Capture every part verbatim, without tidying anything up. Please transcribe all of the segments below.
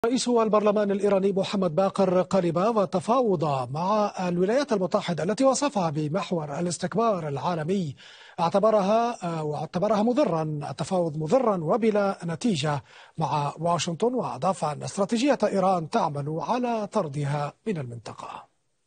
رئيس البرلمان الإيراني محمد باقر قالباف تفاوض مع الولايات المتحدة التي وصفها بمحور الاستكبار العالمي اعتبرها واعتبرها مضرا التفاوض مضرا وبلا نتيجة مع واشنطن، وأضاف أن استراتيجية إيران تعمل على طردها من المنطقة.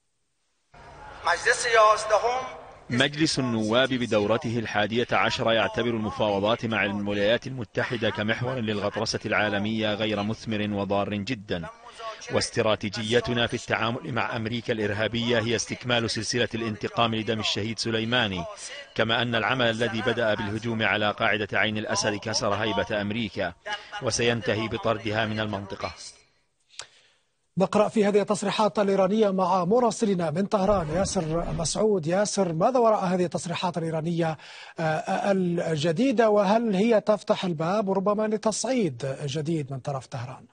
مجلس النواب بدورته الحادية عشر يعتبر المفاوضات مع الولايات المتحدة كمحور للغطرسة العالمية غير مثمر وضار جدا، واستراتيجيتنا في التعامل مع أمريكا الإرهابية هي استكمال سلسلة الانتقام لدم الشهيد سليماني، كما أن العمل الذي بدأ بالهجوم على قاعدة عين الأسد كسر هيبة أمريكا وسينتهي بطردها من المنطقة. نقرأ في هذه التصريحات الإيرانية مع مراسلنا من طهران ياسر مسعود. ياسر، ماذا وراء هذه التصريحات الإيرانية الجديدة، وهل هي تفتح الباب ربما لتصعيد جديد من طرف طهران؟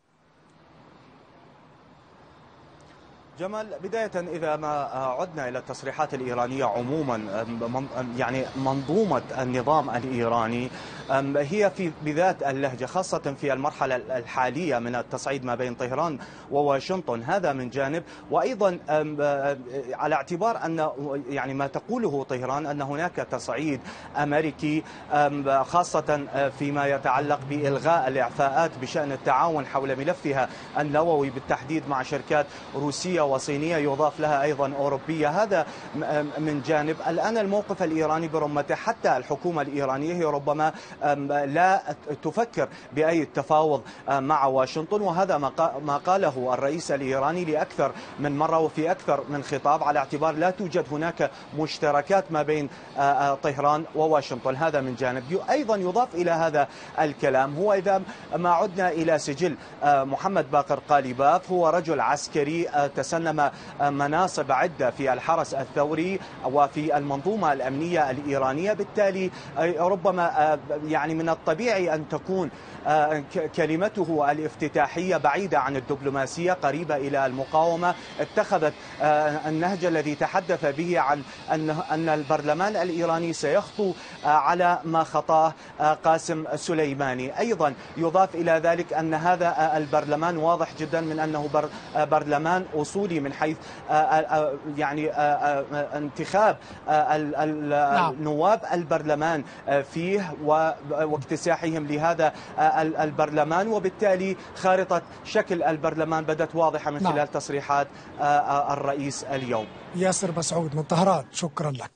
جمال، بداية إذا ما عدنا إلى التصريحات الإيرانية عموما، يعني منظومة النظام الإيراني هي في بذات اللهجة، خاصة في المرحلة الحالية من التصعيد ما بين طهران وواشنطن، هذا من جانب. وأيضا على اعتبار أن يعني ما تقوله طهران أن هناك تصعيد أمريكي، خاصة فيما يتعلق بإلغاء الإعفاءات بشأن التعاون حول ملفها النووي بالتحديد مع شركات روسية وصينية يضاف لها أيضا أوروبية، هذا من جانب. الآن الموقف الإيراني برمته، حتى الحكومة الإيرانية هي ربما لا تفكر بأي تفاوض مع واشنطن، وهذا ما قاله الرئيس الإيراني لأكثر من مرة وفي أكثر من خطاب، على اعتبار لا توجد هناك مشتركات ما بين طهران وواشنطن، هذا من جانب. أيضا يضاف إلى هذا الكلام هو إذا ما عدنا إلى سجل محمد باقر قالباف، هو رجل عسكري تسنم مناصب عدة في الحرس الثوري وفي المنظومة الأمنية الإيرانية، بالتالي ربما يعني من الطبيعي أن تكون كلمته الافتتاحية بعيدة عن الدبلوماسية، قريبة إلى المقاومة. اتخذت النهج الذي تحدث به عن أن البرلمان الإيراني سيخطو على ما خطاه قاسم سليماني. أيضا يضاف إلى ذلك أن هذا البرلمان واضح جدا من أنه برلمان أصولي من حيث يعني انتخاب النواب البرلمان فيه واكتساحهم لهذا البرلمان، وبالتالي خارطة شكل البرلمان بدت واضحة من خلال تصريحات الرئيس اليوم. ياسر مسعود من طهران، شكرا لك.